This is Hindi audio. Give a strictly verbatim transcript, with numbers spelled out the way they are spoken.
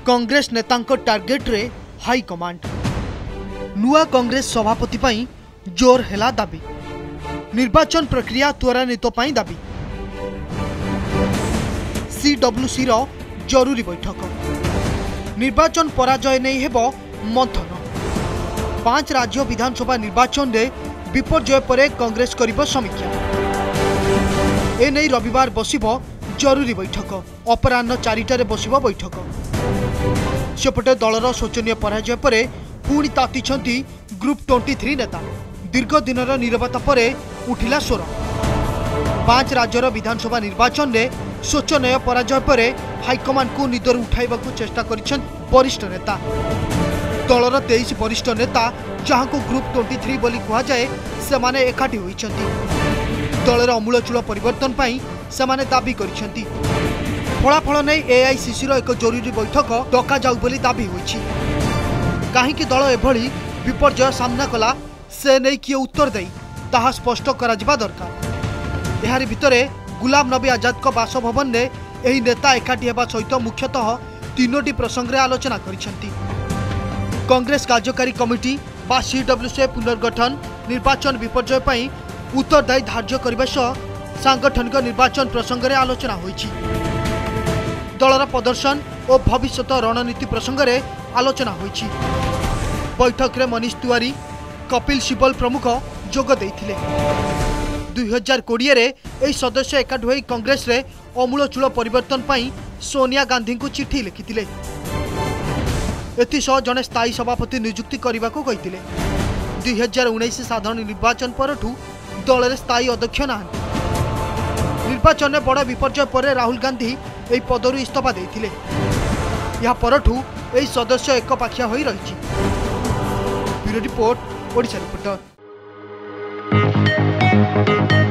कांग्रेस नेतांको टार्गेट रे हाई कमांड। नुआ कांग्रेस सभापति पाई जोर हेला दाबी। निर्वाचन प्रक्रिया त्वरान्वित पाई दाबी। सीडब्ल्यूसी रो जरूरी बैठक। निर्वाचन पराजय नहीं हेबो मंथन। पांच राज्य विधानसभा निर्वाचन रे विपर्जय परे कांग्रेस करिबो समीक्षा। ए नहीं रविवार बसिबो जरूरी बैठक। अपराह्न चारिटारे बसिबो बैठक। सेपटे दलर शोचनीय पराजय परे पुणी तातिछंती ग्रुप तेईस नेता। दीर्घ दिनर नीरवता परे उठिला स्वर। पांच राज्यर विधानसभा निर्वाचन में शोचनीय पराजय परे हाईकमांड को निदर उठाइबा चेष्टा करिछन वरिष्ठ नेता। दलर तेईस वरिष्ठ नेता जहां को ग्रुप तेईस बोली कहा जाए सेमाने एकाठी होइछंती। दलर अमूलचूल परिवर्तन पाई सेमाने दाबी करिछंती। फलाफल नहीं एआईसीसी रो एक जरूरी बैठक डका जाऊ बोली दाबी होइछि। काहेकि दल एभली विपर्जय सामना कला से नहीं किए उत्तर देई ताहा स्पष्ट करा जिबा दरकार। एहारी भितरे गुलाम नबी आजाद को बासभवन ने एही नेता एकाठी हेबा सहित मुख्यतः तीनोटी प्रसंग रे आलोचना करिसेंती। कांग्रेस कार्यकारी कमिटी बा सीडब्ल्यूसी पुनर्गठन, निर्वाचन विपर्जय पई उत्तरदायी धार्य करबा सह सांगठनिक निर्वाचन प्रसंग रे आलोचना होइछि। दलर प्रदर्शन और भविष्यत रणनीति प्रसंग रे आलोचना होइछि। बैठक रे मनीष तिवारी, कपिल सिब्बल प्रमुख जोग देइथिले। दुई हजार कोड़े रे एही सदस्य एकाठी होई कांग्रेस रे अमूलचूल परिवर्तन पाई सोनिया गांधी को चिठी लिखिथिले। एथिसह जने स्थायी सभापति नियुक्ति करने को कहिथिले। दुई हजार उन्नीस साधारण निर्वाचन परठू दल रे स्थायी अध्यक्ष नाहांती। निर्वाचन में बड़ विपर्जय पर राहुल गांधी एही पदरु इस्तीफा देइथिले। या परठू एही सदस्य एक पाखिया होई रहिछि। Bureau report, Odisha reporter.